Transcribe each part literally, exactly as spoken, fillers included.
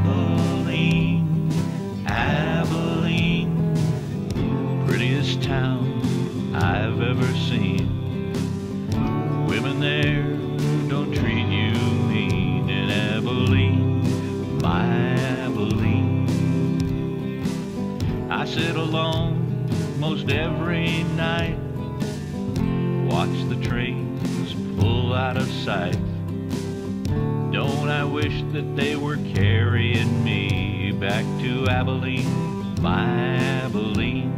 Abilene, Abilene, prettiest town I've ever seen. Women there don't treat you mean in Abilene, my Abilene. I sit alone most every night, watch the trains pull out of sight. Don't I wish that they were carrying me back to Abilene, my Abilene.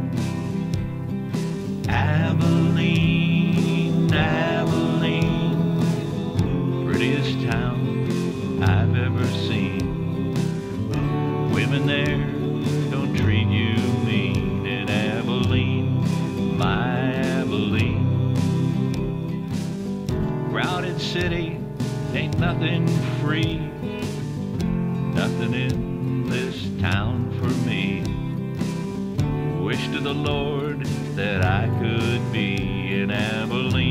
Abilene, Abilene, prettiest town I've ever seen. Women there don't treat you mean in Abilene, my Abilene. Crowded city, ain't nothing free, nothing in this town for me. Wish to the Lord that I could be in Abilene.